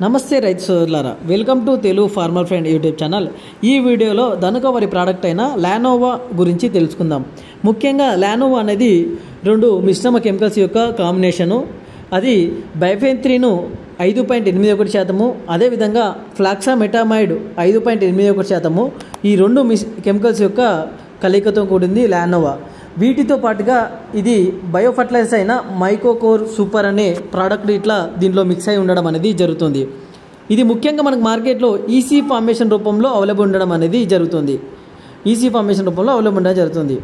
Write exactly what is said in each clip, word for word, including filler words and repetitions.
నమస్తే రైతు సోదరులారా, welcome to Telugu farmer friend YouTube channel. ఈ వీడియోలో ధనుక వరి ప్రోడక్ట్ అయిన లానోవా గురించి తెలుసుకుందాం. ముఖ్యంగా లానోవా అనేది రెండు మిశ్రమ కెమికల్స్ యొక్క కాంబినేషను. అది బైఫెంత్రిను ఐదు పాయింట్ ఎనిమిది ఒకటి శాతము, అదేవిధంగా ఫ్లాక్సామెటామైడ్ ఐదు పాయింట్ ఎనిమిది ఒకటి శాతము, ఈ రెండు మిస్ కెమికల్స్ యొక్క కలయికతో కూడింది లానోవా. వీటితో పాటుగా ఇది బయో ఫర్టిలైజర్స్ అయిన మైకోకోర్ సూపర్ అనే ప్రోడక్ట్ ఇట్లా దీంట్లో మిక్స్ అయి ఉండడం అనేది జరుగుతుంది. ఇది ముఖ్యంగా మనకు మార్కెట్లో ఈసీ ఫార్మేషన్ రూపంలో అవైలబుల్ ఉండడం అనేది జరుగుతుంది. ఈసీ ఫార్మేషన్ రూపంలో అవైలబుల్ ఉండడం జరుగుతుంది.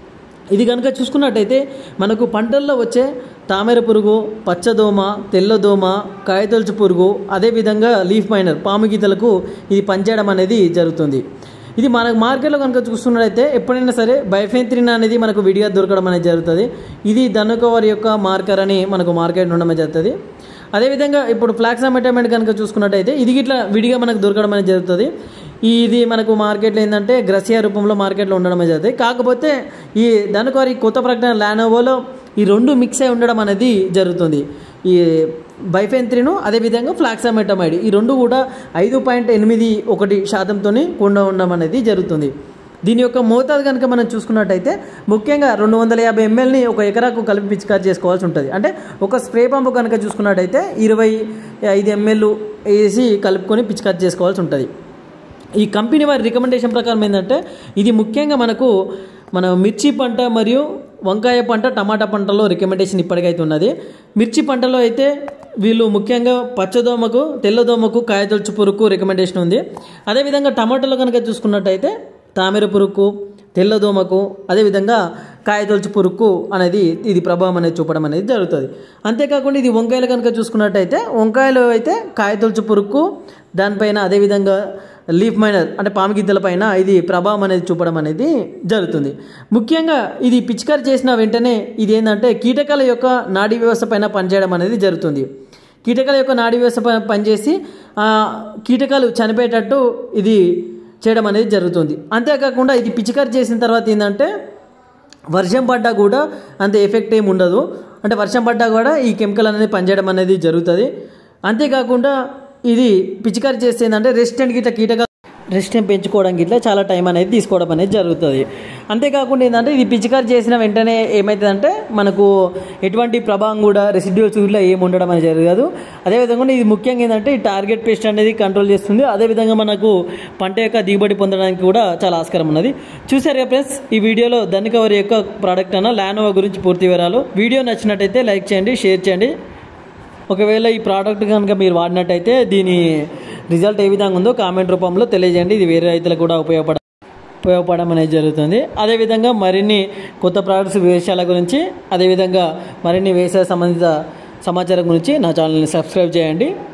ఇది కనుక చూసుకున్నట్టయితే మనకు పంటల్లో వచ్చే తామర పురుగు, పచ్చదోమ, తెల్లదోమ, కాయతొలుచు పురుగు, అదేవిధంగా లీఫ్ మైనర్ పాము గీతలకు ఇది పనిచేయడం అనేది జరుగుతుంది. ఇది మనకు మార్కెట్లో కనుక చూస్తున్నట్టయితే ఎప్పుడైనా సరే బైఫెంత్రిన్ అనేది మనకు విడిగా దొరకడం అనేది జరుగుతుంది. ఇది ధనుక వరి యొక్క మార్కర్ అని మనకు మార్కెట్ ఉండడం జరుగుతుంది. అదేవిధంగా ఇప్పుడు ఫ్లాక్సామెటామైడ్ కనుక చూసుకున్నట్టయితే ఇది ఇట్లా విడిగా మనకు దొరకడం అనేది జరుగుతుంది. ఇది మనకు మార్కెట్లో ఏంటంటే గ్రసియా రూపంలో మార్కెట్లో ఉండడం జరుగుతుంది. కాకపోతే ఈ ధనుక వరి కొత్త ప్రకటన లానోవాలో ఈ రెండు మిక్స్ అయి ఉండడం అనేది జరుగుతుంది. ఈ బైఫెంత్రిను అదేవిధంగా ఫ్లాక్సామెటామైడ్ ఈ రెండు కూడా ఐదు పాయింట్ ఎనిమిది ఒకటి శాతంతో కూడా ఉండడం అనేది జరుగుతుంది. దీని యొక్క మోతాదు కనుక మనం చూసుకున్నట్టయితే ముఖ్యంగా రెండు వందల యాభై ఎంఎల్ని ఒక ఎకరాకు కలిపి పిచికారి చేసుకోవాల్సి ఉంటుంది. అంటే ఒక స్ప్రే పంపు కనుక చూసుకున్నట్టయితే ఇరవై ఐదు ఎంఎల్ వేసి కలుపుకొని పిచికారి చేసుకోవాల్సి ఉంటుంది. ఈ కంపెనీ వారి రికమెండేషన్ ప్రకారం ఏంటంటే ఇది ముఖ్యంగా మనకు మన మిర్చి పంట మరియు వంకాయ పంట, టమాటా పంటలో రికమెండేషన్ ఇప్పటికైతే ఉన్నది. మిర్చి పంటలో అయితే వీళ్ళు ముఖ్యంగా పచ్చదోమకు, తెల్లదోమకు, కాయతొలుచు పురుగుకు రికమెండేషన్ ఉంది. అదేవిధంగా టమాటాలో కనుక చూసుకున్నట్టయితే తామర పురుగుకు, తెల్లదోమకు, అదేవిధంగా కాయతొలుచు పురుగుకు అనేది ఇది ప్రభావం అనేది చూపడం అనేది జరుగుతుంది. అంతేకాకుండా ఇది వంకాయలు కనుక చూసుకున్నట్టయితే వంకాయలు అయితే కాయతొలుచు పురుగుకు, దానిపైన అదేవిధంగా లీఫ్ మైనర్ అంటే పాము గిద్దల పైన ఇది ప్రభావం అనేది చూపడం అనేది జరుగుతుంది. ముఖ్యంగా ఇది పిచికారి చేసిన వెంటనే ఇది ఏంటంటే కీటకాల యొక్క నాడీ వ్యవస్థ పైన పనిచేయడం అనేది జరుగుతుంది. కీటకాల యొక్క నాడీ వ్యవస్థ పైన పనిచేసి కీటకాలు చనిపోయేటట్టు ఇది చేయడం అనేది జరుగుతుంది. అంతేకాకుండా ఇది పిచికారి చేసిన తర్వాత ఏంటంటే వర్షం పడ్డా కూడా అంత ఎఫెక్ట్ ఏమి ఉండదు. అంటే వర్షం పడ్డా కూడా ఈ కెమికల్ అనేది పనిచేయడం అనేది జరుగుతుంది. అంతేకాకుండా ఇది పిచికారి చేస్తే ఏంటంటే రెసిస్టెంట్ గిట్లా కీటకాలు రెసిస్టెంట్ పెంచుకోవడానికి ఇట్లా చాలా టైం అనేది తీసుకోవడం అనేది జరుగుతుంది. అంతేకాకుండా ఏంటంటే ఇది పిచికారి చేసిన వెంటనే ఏమవుతుందంటే మనకు ఎటువంటి ప్రభావం కూడా రెసిడ్యూల్స్ ఇట్లా ఏమి ఉండడం అనేది జరగదు. అదేవిధంగా ఇది ముఖ్యంగా ఏంటంటే ఈ టార్గెట్ పెస్ట్ అనేది కంట్రోల్ చేస్తుంది. అదేవిధంగా మనకు పంట యొక్క దిగుబడి పొందడానికి కూడా చాలా ఆస్కారం ఉన్నది. చూసారు ఫ్రెండ్స్, ఈ వీడియోలో ధనుక వరి యొక్క ప్రోడక్ట్ అన్న లానోవా గురించి పూర్తి వివరాలు. వీడియో నచ్చినట్టయితే లైక్ చేయండి, షేర్ చేయండి. ఒకవేళ ఈ ప్రోడక్ట్ కనుక మీరు వాడినట్టయితే దీని రిజల్ట్ ఏ విధంగా ఉందో కామెంట్ రూపంలో తెలియజేయండి. ఇది వేరే రైతులకు కూడా ఉపయోగపడ ఉపయోగపడడం అనేది జరుగుతుంది. అదేవిధంగా మరిన్ని కొత్త ప్రోడక్ట్స్ వ్యవసాయాల గురించి, అదేవిధంగా మరిన్ని వ్యవసాయ సంబంధిత సమాచారం గురించి నా ఛానల్ని సబ్స్క్రైబ్ చేయండి.